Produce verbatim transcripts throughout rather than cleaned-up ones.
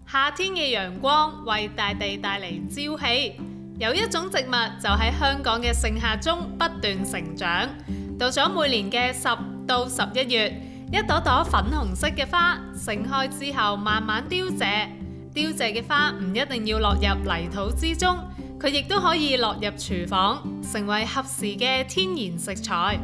夏天嘅陽光為大地帶嚟朝氣，有一種植物就喺香港嘅盛夏中不斷成長。到咗每年嘅十到十一月，一朵朵粉紅色嘅花盛開之後，慢慢凋謝。凋謝嘅花唔一定要落入泥土之中，佢亦都可以落入廚房，成為合時嘅天然食材。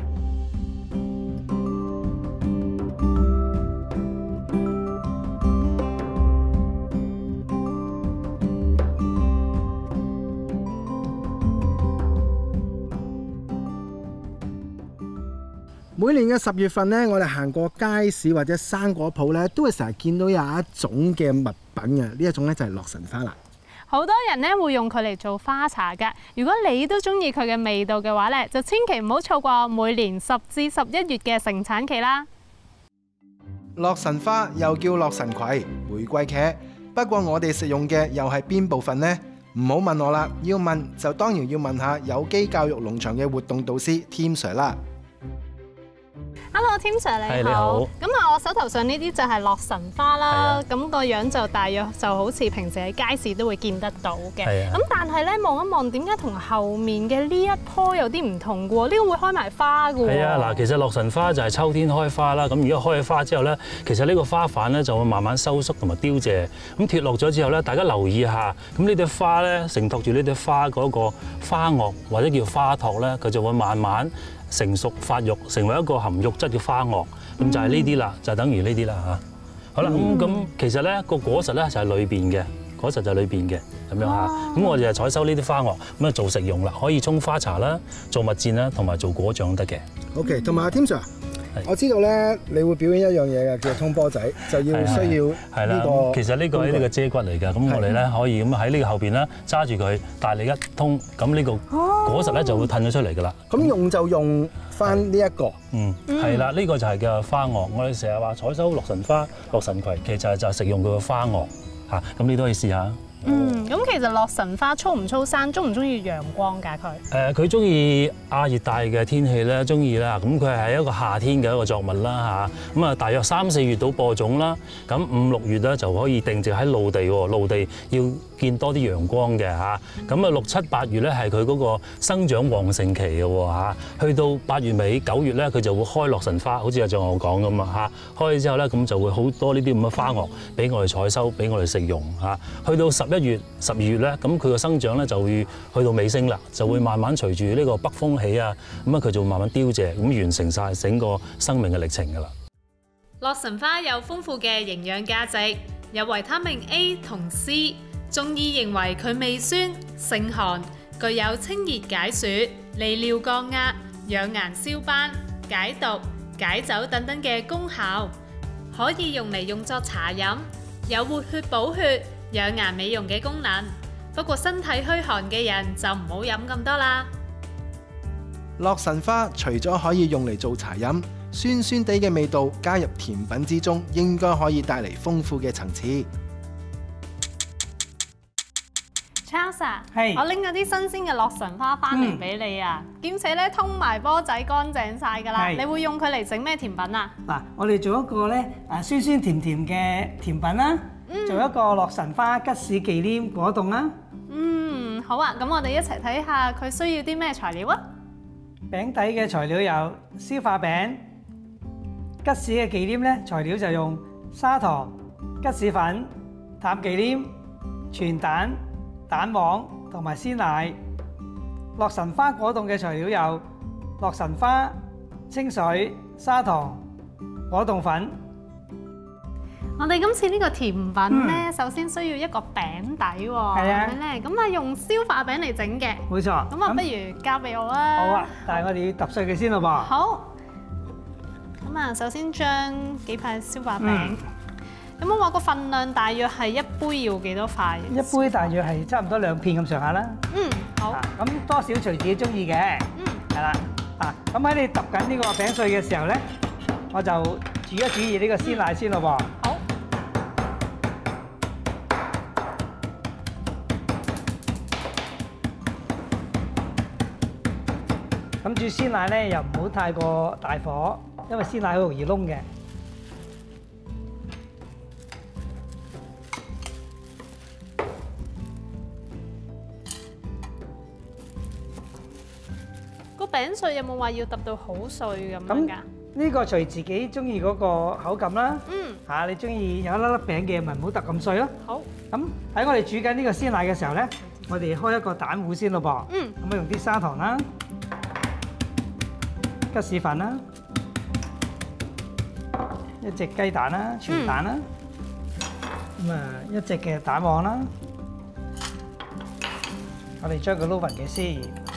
每年嘅十月份呢，我哋行過街市或者生果鋪呢，都會成日見到有一種嘅物品嘅，呢一種呢，就係洛神花啦。 好多人呢會用佢嚟做花茶㗎。如果你都中意佢嘅味道嘅話呢，就千祈唔好錯過每年十至十一月嘅盛產期啦。 洛神花又叫洛神葵、玫瑰茄，不過我哋食用嘅又係邊部分呢？唔好問我啦，要問就當然要問下有機教育農場嘅活動導師 Tim Sir 啦。 Hello，Tim Sir 你好。咁啊，我手頭上呢啲就係洛神花啦。咁個樣就大約就好似平時喺街市都會見得到嘅。咁但係咧望一望，點解同後面嘅呢一棵有啲唔同嘅喎？呢個會開埋花嘅喎。係啊，嗱，其實洛神花就係秋天開花啦。咁如果開咗花之後咧，其實呢個花瓣咧就會慢慢收縮同埋凋謝。咁脫落咗之後咧，大家留意下，咁呢朵花咧承托住呢朵花嗰個花萼或者叫花托咧，佢就會慢慢成熟發育，成為一個含肉質嘅花萼，咁就係呢啲啦，就等於呢啲啦嚇。好啦，咁咁其實咧個果實咧就係裏邊嘅，果實就係裏邊嘅咁樣嚇。咁我哋就採收呢啲花萼，咁啊做食用啦，可以沖花茶啦，做蜜餞啦，同埋做果醬都得嘅。 OK， 同埋阿 Tim Sir，我知道咧，你會表演一樣嘢嘅，叫通波仔，就要需要係啦。其實呢個係呢個遮骨嚟㗎，咁我哋咧可以咁喺呢個後邊咧揸住佢，大力一通，咁呢個果實咧就會褪咗出嚟㗎啦。 咁用就用翻呢一個， 嗯，係啦，呢個就係嘅花萼。我哋成日話採收洛神花、洛神葵，其實就係就係食用佢嘅花萼嚇。咁你都可以試下。 嗯，咁其實洛神花粗唔粗生，中唔中意陽光㗎佢？誒， 佢中意亞熱帶嘅天氣咧，中意啦。咁佢係一個夏天嘅一個作物啦嚇。咁啊，大約三四月到播種啦。咁五六月咧就可以定植喺陸地喎，陸地要見多啲陽光嘅嚇。咁啊，六七八月咧係佢嗰個生長旺盛期嘅喎嚇。去到八月尾九月咧，佢就會開洛神花，好似阿像我講咁啊嚇。開咗之後咧，咁就會好多呢啲咁嘅花萼俾我哋採收，俾我哋食用嚇。去到十一月、十二月咧，咁佢個生長咧就會去到尾聲啦，就會慢慢隨住呢個北風起啊，咁啊佢就會慢慢凋謝，咁完成晒整個生命嘅歷程㗎啦。 洛神花有豐富嘅營養價值，有維他命 A 同 C， 中醫認為佢味酸、性寒，具有清熱解暑、利尿降壓、養顏消斑、解毒、解酒等等嘅功效，可以用嚟用作茶飲，有活血補血、養顏美容嘅功能，不過身體虛寒嘅人就唔好飲咁多啦。 洛神花除咗可以用嚟做茶飲，酸酸地嘅味道加入甜品之中，應該可以帶嚟豐富嘅層次。 Charles 啊，我拎咗啲新鮮嘅洛神花翻嚟俾你啊，兼且咧通埋波仔乾淨晒㗎啦。你會用佢嚟整咩甜品啊？ 嗱，我哋做一個咧啊酸酸甜甜嘅甜品啦。做一個洛神花吉士忌廉果凍啦。 嗯，好啊，咁我哋一齊睇下佢需要啲咩材料啊？ 餅底嘅材料有消化餅，吉士嘅忌廉咧材料就用砂糖、吉士粉、淡忌廉、全蛋、蛋黃同埋鮮奶。洛神花果凍嘅材料有洛神花、清水、砂糖、果凍粉。 我哋今次呢個甜品咧，嗯、首先需要一個餅底喎，係咪咧？咁啊，用消化餅嚟整嘅。冇錯。咁啊，不如交俾我啦。好啊， 但係我哋要揼碎佢先咯噃。 好。咁啊，首先將幾塊消化餅。咁、嗯、我話個份量大約係一杯要幾多塊？ 一杯大約係差唔多兩片咁上下啦。 嗯，好。 咁多少隨自己中意嘅。嗯。係啦。啊，咁喺你揼緊呢個餅碎嘅時候咧，我就煮一煮熱呢個鮮奶先咯噃。好。咁煮鮮奶咧，又唔好太過大火，因為鮮奶好容易燶嘅。 餅碎有冇話要揼到好碎咁樣㗎？ 呢個隨自己中意嗰個口感啦。 嗯。 嚇，你中意有一粒粒餅嘅，咪唔好揼咁碎咯。 好。 咁喺我哋煮緊呢個鮮奶嘅時候咧，我哋開一個蛋糊先咯噃。 嗯。 咁啊用啲砂糖啦、吉士粉啦、一隻雞蛋啦、全蛋啦，咁啊一隻嘅蛋黃啦，我哋將佢撈勻嘅先。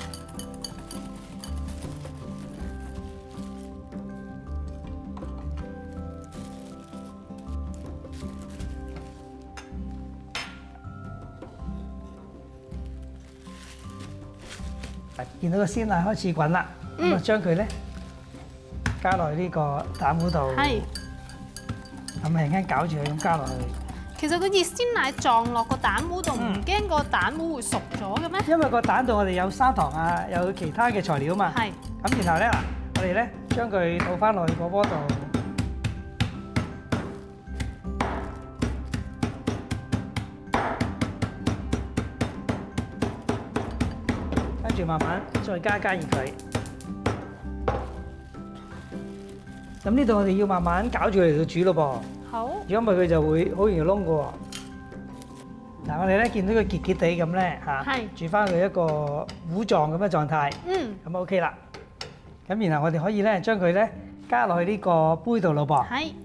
見到個鮮奶開始滾啦，咁啊將佢咧加落呢個蛋糊度， 係， 咁輕輕攪住佢咁加落去。 其實個熱鮮奶撞落個蛋糊度，唔驚個蛋糊會熟咗嘅咩？ 因為個蛋度我哋有砂糖啊，有其他嘅材料嘛。 係。 咁然後咧嗱，我哋咧將佢倒翻落去個鍋度。跟住慢慢再加加熱佢。咁呢度我哋要慢慢攪住佢嚟到煮咯噃。 好。 如果唔係佢就會好容易燶嘅喎。嗱，我哋咧見到佢結結地咁咧嚇，煮翻佢一個糊狀咁嘅狀態。 嗯。 咁 OK 啦。咁然後我哋可以咧將佢咧加落去呢個杯度咯噃。 係。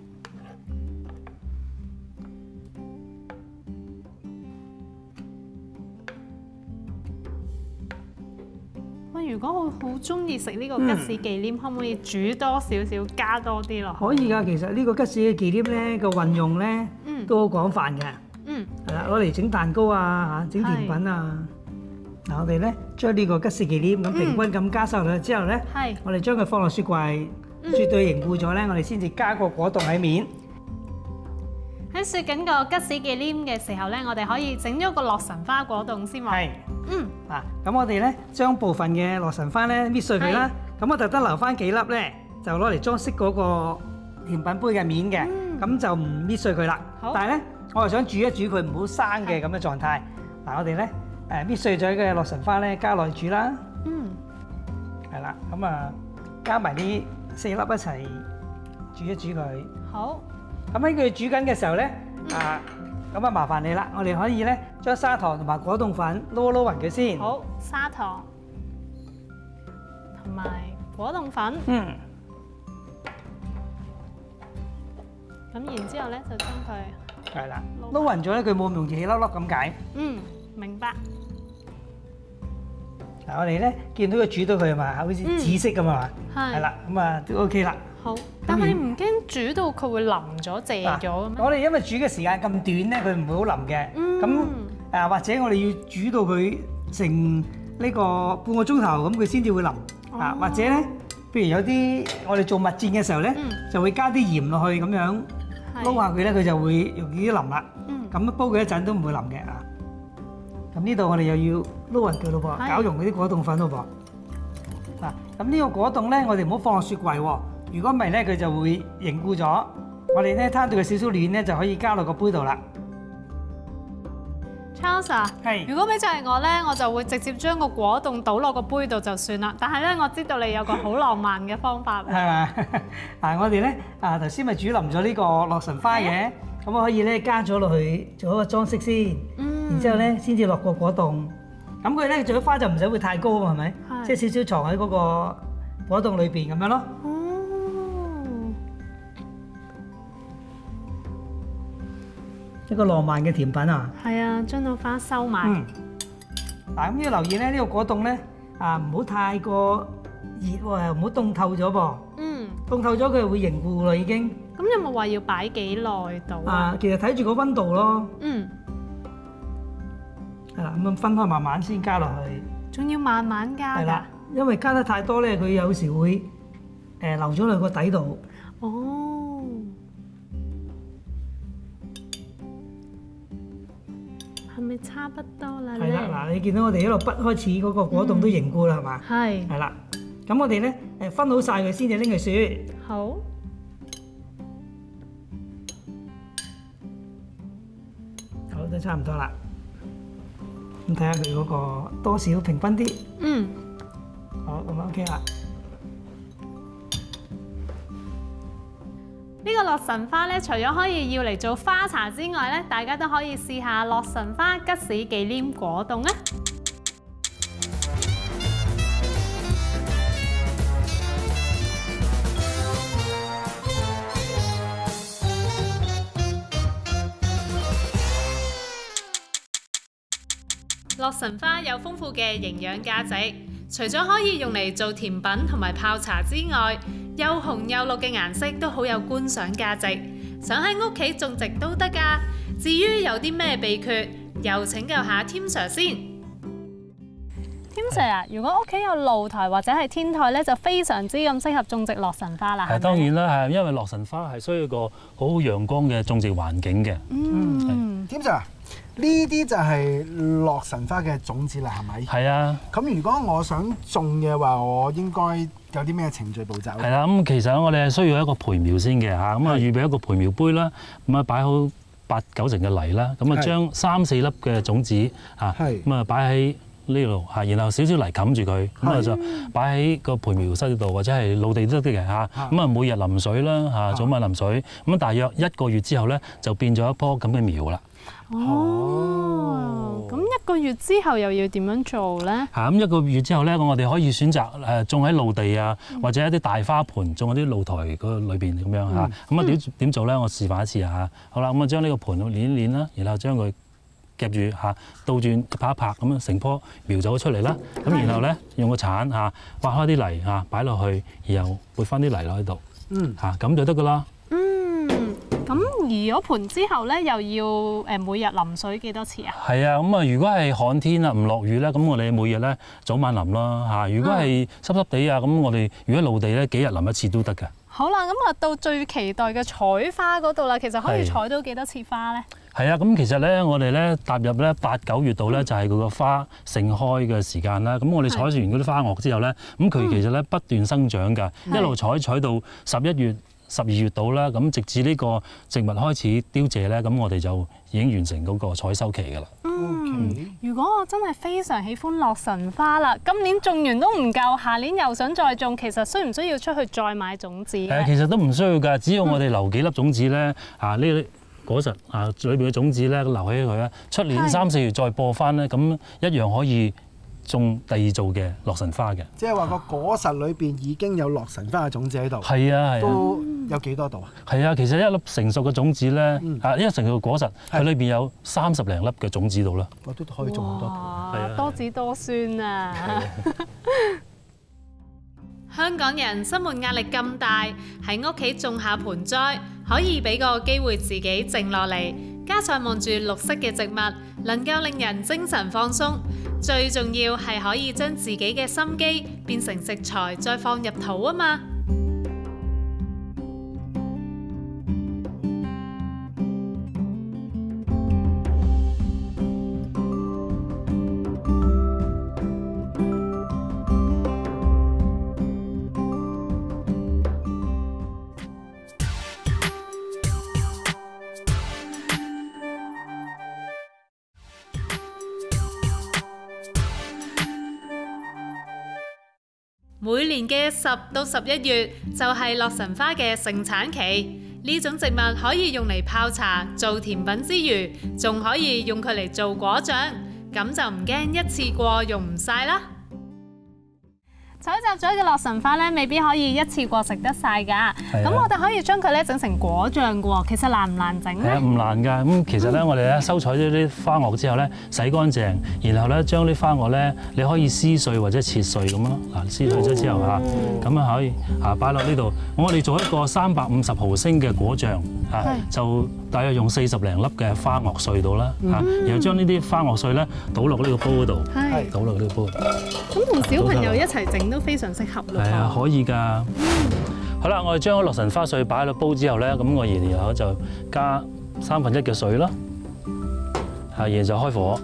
如果我好中意食呢個吉士忌廉，可唔可以煮多少少，加多啲落？ 可以㗎，其實呢個吉士忌廉咧個運用咧都好廣泛嘅。嗯，係啦，攞嚟整蛋糕啊，嚇，整甜品啊。嗱，我哋咧將呢個吉士忌廉咁平均咁加晒落去之後咧，我哋將佢放落雪櫃，絕對凝固咗咧，我哋先至加個果凍喺面。 喺雪緊個吉士忌廉嘅時候咧，我哋可以整咗個洛神花果凍先喎。係。嗯，嗱，咁我哋咧將部分嘅洛神花咧搣碎佢啦，咁我特登留翻幾粒咧，就攞嚟裝飾嗰個甜品杯嘅面嘅，咁就唔搣碎佢啦。但係咧，我係想煮一煮佢唔好生嘅咁嘅狀態。嗱，我哋咧誒搣碎咗嘅洛神花咧加落去煮啦。嗯，係啦，咁啊加埋啲四粒一齊煮一煮佢。好，咁喺佢煮緊嘅時候咧，啊。咁啊，麻煩你啦！我哋可以咧將砂糖同埋果凍粉撈撈勻佢先。好，砂糖同埋果凍粉。嗯。咁然之後咧，就將佢係啦，撈勻咗咧，佢冇咁容易起粒粒咁解。嗯，明白。嗱，我哋咧見到佢煮到佢係嘛，好似紫色咁啊嘛。係。係啦，咁啊都 OK 啦。好，但係唔驚煮到佢會腍咗、謝咗咁咩？我哋因為煮嘅時間咁短咧，佢唔會好腍嘅。咁誒或者我哋要煮到佢成呢個半個鐘頭咁，佢先至會腍。啊，或者咧，譬如有啲我哋做蜜餞嘅時候咧，就會加啲鹽落去咁樣撈下佢咧，佢就會容易啲腍啦。咁煲佢一陣都唔會腍嘅啊。咁呢度我哋又要撈勻佢咯噃，攪溶嗰啲果凍粉咯噃。嗱，咁呢個果凍咧，我哋唔好放落雪櫃喎。如果唔係咧，佢就會凝固咗。我哋咧攤到佢少少暖咧，就可以加落個杯度啦。Charles 啊，係。如果俾就係我咧，我就會直接將個果凍倒落個杯度就算啦。但係咧，我知道你有個好浪漫嘅方法。係嘛？嗱，我哋咧啊頭先咪煮腍咗呢個洛神花嘅，咁我可以咧加咗落去做一個裝飾先。嗯。然之後咧，先至落個果凍。咁佢咧做咗花就唔使會太高啊嘛，係咪？係。即係少少藏喺嗰個果凍裏邊咁樣咯。一個浪漫嘅甜品啊！係啊，將到花收埋。嗯。嗱，咁要留意咧，呢個果凍咧啊，唔好太過熱喎，又唔好凍透咗噃。嗯。凍透咗佢就會凝固啦，已經。咁有冇話要擺幾耐到啊？啊，其實睇住個溫度咯。嗯。係啦，咁樣分開慢慢先加落去。仲要慢慢加㗎。係啦，因為加得太多咧，佢有時會誒流咗落個底度。哦。係咪差不多啦？係啦，嗱，你見到我哋一路剝開始嗰個果凍都凝固啦，係嘛？係。係啦，咁我哋咧誒分好晒佢先至拎去雪。好。好，都差唔多啦。咁睇下佢嗰個多少平均啲。嗯。好。 好，咁樣 OK 啦。 呢個洛神花咧，除咗可以要嚟做花茶之外咧，大家都可以試下洛神花吉士忌廉果凍啊！洛神花有豐富嘅營養價值，除咗可以用嚟做甜品同埋泡茶之外，又紅又綠嘅顏色都好有觀賞價值，想喺屋企種植都得㗎。至於有啲咩秘訣，又請教下添 Sir 先。添 Sir 啊，如果屋企有露台或者係天台咧，就非常之咁適合種植洛神花啦。 係當然啦，係因為洛神花係需要一個好好陽光嘅種植環境嘅。 嗯，添 Sir。呢啲就係洛神花嘅種子啦，係咪？係啊。咁如果我想種嘅話，我應該有啲咩程序步驟咧？ 係啦，咁其實我哋係需要一個培苗先嘅嚇，咁啊預備一個培苗杯啦，咁啊擺好八九成嘅泥啦，咁啊將三四粒嘅種子嚇，咁啊擺喺呢度嚇，然後少少泥冚住佢，咁啊就擺喺個培苗室度或者係露地都得嘅嚇，咁啊每日淋水啦嚇，早晚淋水，咁啊大約一個月之後咧就變咗一棵咁嘅苗啦。 哦，咁一個月之後又要點樣做咧？ 嚇，咁一個月之後咧，我哋可以選擇誒種喺露地啊，或者一啲大花盆種喺啲露台嗰裏邊咁樣嚇。咁啊點點做咧？我示範一次嚇。好啦，咁啊將呢個盆攣一攣啦，然後將佢夾住嚇，倒轉拍一拍咁樣，成棵苗就會出嚟啦。咁然後咧用個鏟嚇挖開啲泥嚇擺落去，然後撥翻啲泥落喺度。嗯。嚇咁就得噶啦。 咁移咗盆之後咧，又要誒每日淋水幾多次啊？ 係啊，咁啊，如果係旱天啊，唔落雨咧，咁我哋每日咧早晚淋啦嚇。如果係濕濕地啊，咁我哋如果露地咧，幾日淋一次都得㗎。 好啦，咁啊到最期待嘅採花嗰度啦，其實可以採到幾多次花咧？ 係啊，咁其實咧，我哋咧踏入咧八九月度咧，就係佢個花盛開嘅時間啦。咁我哋採完嗰啲花萼之後咧，咁佢其實咧不斷生長㗎，一路採採到十一月。十二月到啦，咁直至呢個植物開始凋謝咧，咁我哋就已經完成嗰個採收期㗎啦。 嗯，如果我真係非常喜歡洛神花啦，今年種完都唔夠，下年又想再種，其實需唔需要出去再買種子咧？誒， 其實都唔需要㗎，只要我哋留幾粒種子咧，啊呢啲果實啊裏邊嘅種子咧留起佢咧，出年三四月再播翻咧，咁一樣可以種第二造嘅洛神花嘅。 即係話個果實裏邊已經有洛神花嘅種子喺度。係啊係啊。 都有幾多度啊？ 係啊，其實一粒成熟嘅種子咧，啊一粒成熟嘅果實，佢裏邊有三十零粒嘅種子度啦。 我都可以種好多。 係啊，多子多孫啊！香港人生活壓力咁大，喺屋企種下盆栽，可以俾個機會自己靜落嚟，加上望住綠色嘅植物，能夠令人精神放鬆。最重要係可以將自己嘅心機變成食材，再放入肚啊嘛！每年嘅十到十一月就係洛神花嘅盛產期，呢種植物可以用嚟泡茶、做甜品之餘，仲可以用佢嚟做果醬，咁就唔驚一次過用唔晒啦。採集咗嘅洛神花咧，未必可以一次過食得晒㗎。咁我哋可以將佢咧整成果醬㗎喎。其實難唔難整咧？係啊，唔難㗎。咁其實咧，我哋咧收採咗啲花萼之後咧，洗乾淨，然後咧將啲花萼咧，你可以撕碎或者切碎咁咯。嗱，撕碎咗之後嚇，咁啊可以嚇擺落呢度。我哋做一個三百五十毫升嘅果醬嚇，就大約用四十零粒嘅花萼碎到啦嚇，然後將呢啲花萼碎咧倒落呢個煲嗰度，倒落呢個煲。咁同小朋友一齊整都非常適合咯。係啊，可以㗎。好啦，我哋將洛神花碎擺落煲之後咧，咁我然後就加三分一嘅水啦，係，然後就開火，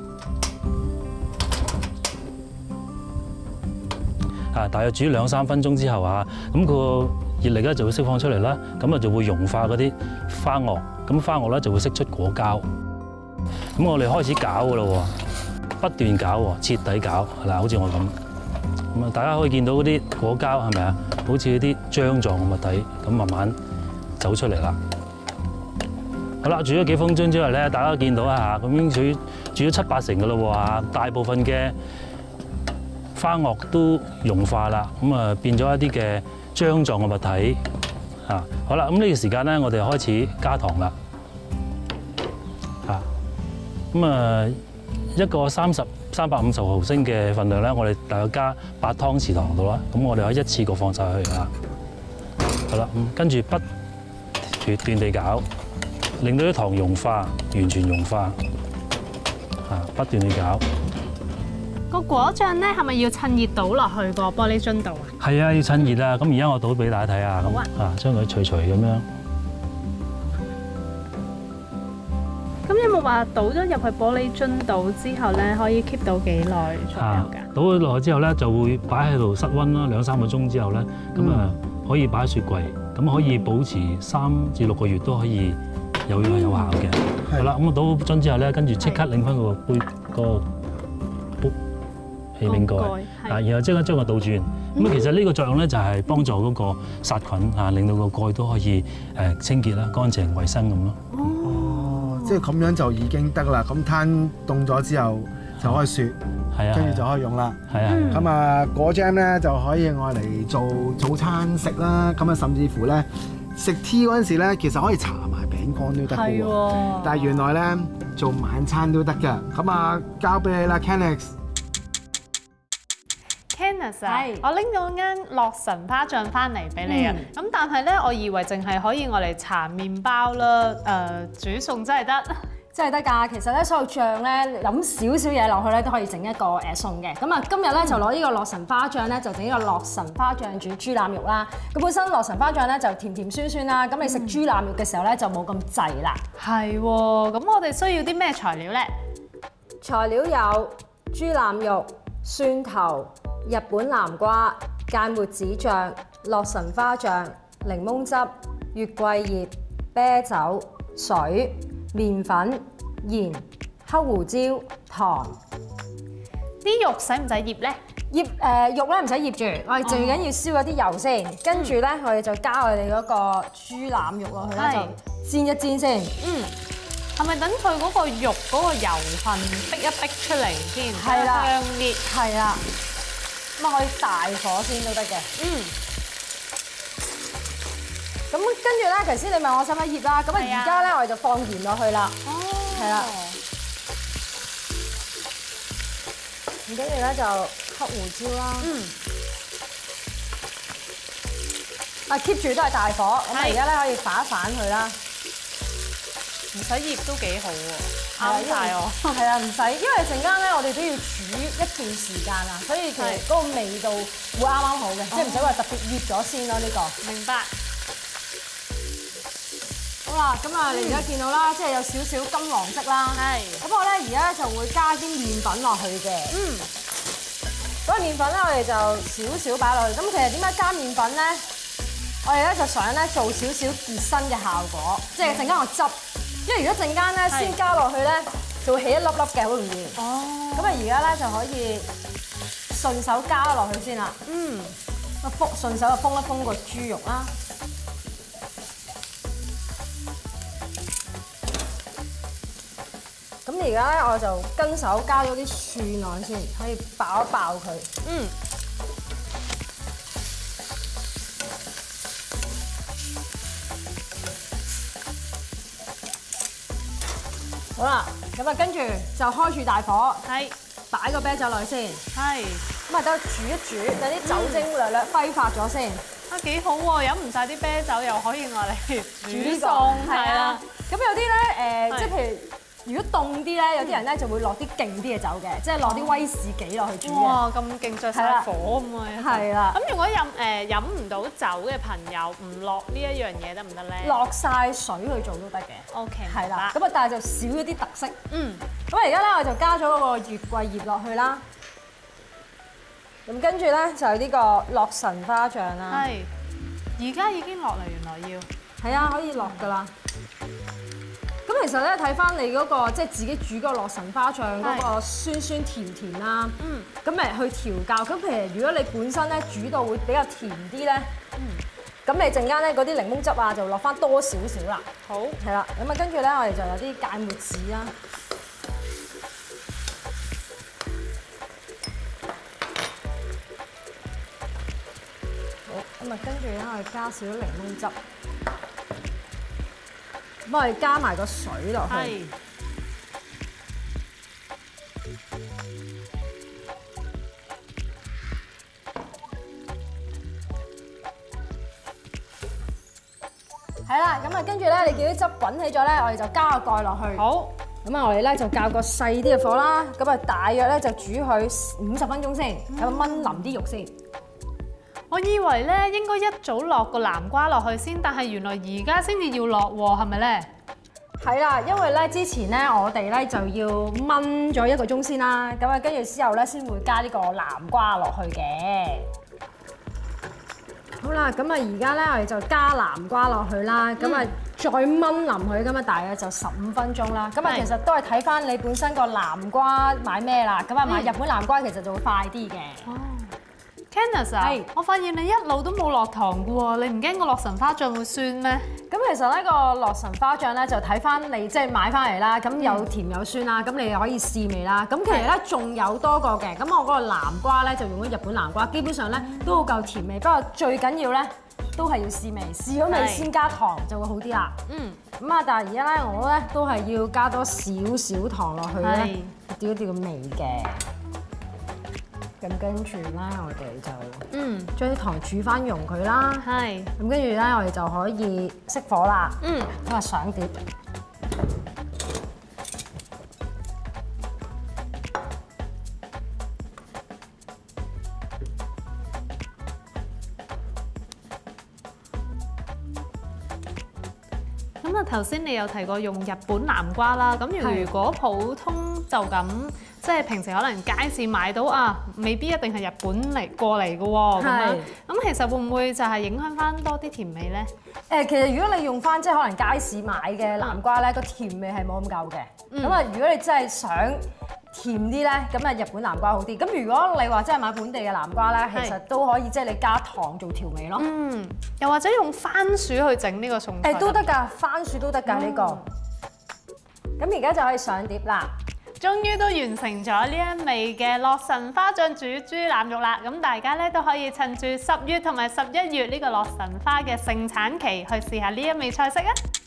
啊，大約煮兩三分鐘之後啊，咁個熱力咧就會釋放出嚟啦，咁啊就會溶化嗰啲花萼，咁花萼咧就會釋出果膠。咁我哋開始攪㗎啦喎，不斷攪喎，徹底攪，嗱，好似我咁。 咁啊，大家可以見到嗰啲果膠係咪啊？好似啲漿狀嘅物體，咁慢慢走出嚟啦。好啦，煮咗幾分鐘之後咧，大家見到啊，咁已經煮煮咗七八成嘅咯喎，大部分嘅花萼都融化啦，咁啊變咗一啲嘅漿狀嘅物體啊。好啦，咁呢個時間咧，我哋開始加糖啦。啊，咁啊一個三十三百五十毫升嘅份量咧，我哋大概加八湯匙糖度啦。咁我哋可以一次過放晒去啊。好啦，咁跟住不斷地攪。令到啲糖融化，完全融化，啊，不斷地攪。 個果醬咧係咪要趁熱倒落去個玻璃樽度啊？ 係啊，要趁熱啊！咁而家我倒俾大家睇下，咁啊，將佢脆脆咁樣。 咁有冇話倒咗入去玻璃樽度之後咧，可以 keep 到幾耐左右㗎？ 倒咗落去之後咧，就會擺喺度室溫啦，兩三個鐘之後咧，咁啊可以擺喺雪櫃，咁可以保持三至六個月都可以。有有有效嘅，好啦，咁啊倒樽之後咧，跟住即刻擰翻個杯個杯氣瓶蓋，啊，然後即刻將佢倒轉。咁啊，其實呢個作用咧就係幫助嗰個殺菌啊，令到個蓋都可以誒清潔啦、乾淨、衞生咁咯。 哦，即係咁樣就已經得啦。咁攤凍咗之後就可以雪， 係啊， 跟住就可以用啦。 係啊， 咁啊果醬咧就可以愛嚟做早餐食啦。咁啊，甚至乎咧食 tea 嗰陣時咧，其實可以搽埋餅乾都得嘅喎。但係原來咧做晚餐都得嘅。咁啊，交俾你啦 ，Kenneth。 Kenneth 啊，我拎到間樂神花醬翻嚟俾你啊。咁但係咧，我以為淨係可以我嚟搽麵包啦。誒，煮餸真係得。 真係得㗎，其實咧所有醬咧，諗少少嘢落去咧都可以整一個誒餸嘅。咁啊，今日咧就攞呢個樂神花醬咧，就整呢個樂神花醬煮豬腩肉啦。咁本身樂神花醬咧就甜甜酸酸啦，咁你食豬腩肉嘅時候咧就冇咁滯啦。 係喎，咁我哋需要啲咩材料咧？ 材料有豬腩肉、蒜頭、日本南瓜、芥末子醬、樂神花醬、檸檬汁、月桂葉、啤酒、水、麵粉、鹽、黑胡椒、糖。 啲肉使唔使醃咧？ 醃誒肉咧唔使醃住，我哋最緊要燒咗啲油先，跟住咧我哋就加我哋嗰個豬腩肉落去咧，就煎一煎先。 嗯，係咪等佢嗰個肉嗰個油分逼一逼出嚟先？ 係啦， 香啲。係啦， 咁啊可以大火先都得嘅。嗯。咁跟住咧，頭先你問我使唔使醃啦，咁啊而家咧我哋就放鹽落去啦。哦。係啦。咁跟住咧就黑胡椒啦。嗯。啊 keep 住都係大火，咁啊而家咧可以反一反佢啦。 唔使醃都幾好喎，啱晒我。 係啊，唔使，因為陣間咧我哋都要煮一段時間啊，所以其實嗰個味道會啱啱好嘅，即係唔使話特別醃咗先咯呢個。 明白。 好啦，咁啊，你而家見到啦，即係有少少金黃色啦。係。咁我咧而家就會加啲麵粉落去嘅。嗯。嗰個麵粉咧，我哋就少少擺落去。咁其實點解加麵粉咧？我哋咧就想咧做少少熱身嘅效果，即係陣間我汁。因為如果陣間咧先加落去咧，就會起一粒粒嘅，好容易。哦。咁啊，而家咧就可以順手加落去先啦。嗯。咁封順手就封一封個豬肉啦。咁而家咧我就跟手加咗啲蒜落去先，可以爆一爆佢。嗯。好啦，咁啊跟住就開住大火，係擺個啤酒落去先，係咁啊等佢煮一煮，等啲酒精略略揮發咗先。 啊幾好喎，飲唔晒啲啤酒又可以攞嚟煮餸，係啊。 咁有啲咧誒，即係譬如如果凍啲咧，有啲人咧就會落啲勁啲嘅酒嘅，即係落啲威士忌落去煮嘅。 哇，咁勁着晒火咁啊！ 係啦。 咁如果飲誒飲唔到酒嘅朋友，唔落呢一樣嘢得唔得咧？ 落晒水去做都得嘅。 O K， 係啦。咁啊，但係就少咗啲特色。嗯。咁而家咧，我就加咗嗰個月桂葉落去啦。咁跟住咧就係呢個樂神花醬啦。係。而家已經落嚟，原來要。係啊，可以落㗎啦。咁咁其實咧睇翻你嗰個即係自己煮嗰個洛神花醬嗰個酸酸甜甜啦，嗯，咁誒去調教。咁譬如如果你本身咧煮到會比較甜啲咧，嗯，咁你陣間咧嗰啲檸檬汁啊就落翻多少少啦。好，係啦，咁啊跟住咧我哋就有啲芥末籽啦。好，咁啊跟住咧我哋加少少檸檬汁。咁我哋加埋個水落去，係啦。咁啊，跟住咧，你見啲汁滾起咗咧，我哋就加個蓋落去。好，咁啊，我哋咧就較個細啲嘅火啦。咁啊，大約咧就煮佢五十分鐘先，咁燜腍啲肉先。 我以為咧應該一早落個南瓜落去先，但係原來而家先至要落喎，係咪咧？係啦，因為咧之前咧我哋咧就要燜咗一個鐘先啦，咁啊跟住之後咧先會加呢個南瓜落去嘅。好啦，咁啊而家咧我哋就加南瓜落去啦，咁啊、嗯、再燜腍佢，咁啊大約就十五分鐘啦。咁啊其實都係睇翻你本身個南瓜買咩啦，咁啊買日本南瓜其實就會快啲嘅。哦 Candice 啊，我發現你一路都冇落糖嘅喎，你唔驚個洛神花醬會酸咩？咁其實咧個洛神花醬咧就睇翻你即係買翻嚟啦，咁有甜有酸啦，咁你又可以試味啦。咁其實咧仲有多個嘅，咁我嗰個南瓜咧就用咗日本南瓜，基本上咧都好夠甜味，不過最緊要咧都係要試味，試咗味先加糖就會好啲啦。嗯，咁啊，但係而家咧我咧都係要加多少少糖落去咧，調一調個味嘅。咁跟住咧，我哋就嗯將啲糖煮翻溶佢啦。係。咁跟住咧，我哋就可以熄火啦。嗯。咁啊，上碟。咁啊，頭先你有提過用日本南瓜啦。咁如果普通就咁。即係平時可能街市買到啊，未必一定係日本嚟過嚟嘅喎，咁樣咁其實會唔會就係影響翻多啲甜味咧？誒，其實如果你用翻即係可能街市買嘅南瓜咧，個甜味係冇咁夠嘅。咁啊，如果你真係想甜啲咧，咁啊日本南瓜好啲。咁如果你話真係買本地嘅南瓜咧，其實都可以即係你加糖做調味咯。嗯，又或者用番薯去整呢個餸菜。誒都得㗎，番薯都得㗎呢個。咁而家就可以上碟啦。終於都完成咗呢一味嘅洛神花醬煮豬腩肉啦！咁大家咧都可以趁住十月同埋十一月呢個洛神花嘅盛產期去試下呢一味菜式啊！